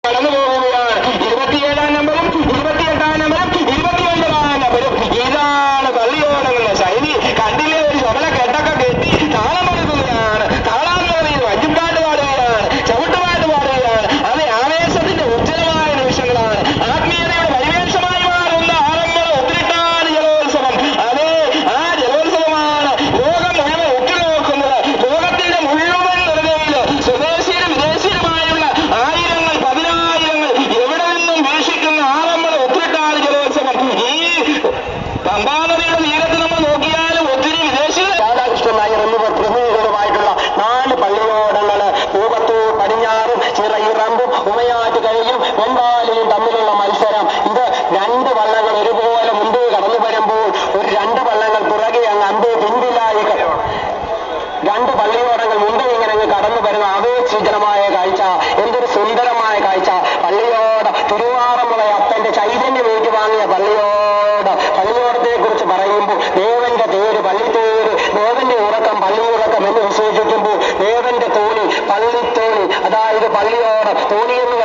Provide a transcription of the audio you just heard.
കടന്നു പോകുകയാണ്. 27-ാം നമ്പരും 28-ാം നമ്പരും 29-ാം നമ്പരും. ഇതാണ് പള്ളിയോടങ്ങളുടെ ശൈലി. കണ്ടില്ലേ, ഒരു ശബല കെട്ടൊക്കെ കെട്ടി താളം കൊടുക്കുകയാണ്. താളാന്തരയിൽ വഞ്ചിപ്പാട്ട് പാടുകയാണ്, ചവിട്ടുപാട്ട് പാടുകയാണ്. അത് ആവേശത്തിന്റെ ഉജ്ജ്വലമായ നിമിഷങ്ങളാണ്. ആത്മീയതയുടെ പരിവേഷമായി മാറുന്ന ആറന്മുള ഉത്രിട്ടാതി ജലോത്സവം. അതെ, ആ ജലോത്സവമാണ് ലോകം മുഴുവൻ ഉറ്റുനോക്കുന്നത്. ലോകത്തിന്റെ മുഴുവൻ നെറുകയില് സ്വദേശീയരും വിദേശീയരുമായുള്ള ആയിരങ്ങൾ പതിനായിരങ്ങൾ എവിടെ നിന്നും വീക്ഷിക്കുന്ന ആറന്മുള ഉത്രിട്ടാതി ജലോത്സവം. ഈ പമ്പാനദിയുടെ തീരത്ത് നമ്മൾ നോക്കിയാലും ഒത്തിരി വിദേശികൾ. രാധാകൃഷ്ണൻ നായർ എന്നിവർ പ്രതിനിധികളുമായിട്ടുള്ള 4 പള്ളിയോടങ്ങള് പൂവത്തൂർ പടിഞ്ഞാറും ചിറയിറമ്പും ഉമയാറ്റുകരയും വെമ്പാലിയും തമ്മിലുള്ള മത്സരം. ഇത് 2 വള്ളങ്ങൾ ഒരുപോലെ മുമ്പേ കടന്നു വരുമ്പോൾ ഒരു 2 വള്ളങ്ങൾ പുറകെ അങ്ങ് അമ്പേ പിൻപിലായി 2 പള്ളിയോടങ്ങൾ മുമ്പേ ഇങ്ങനെ അങ്ങ് കടന്നു വരുന്ന ആവേശികരമായ കാഴ്ച. എന്തൊരു സുന്ദരമായ കാഴ്ച. പള്ളിയോട് തിരുവാറന്മുള അപ്പന്റെ ചൈതന്യം ഏറ്റുവാങ്ങിയ പള്ളിയോടത്തെ കുറിച്ച് പറയുമ്പോൾ ദേവന്റെ തേര് പള്ളിത്തേര്, ദേവന്റെ ഉറക്കം പള്ളിയുറക്കം എന്ന് വിശേഷിക്കുമ്പോൾ ദേവന്റെ തോണി പള്ളിത്തോണി, അതായത് പള്ളിയോട് തോണി എന്ന്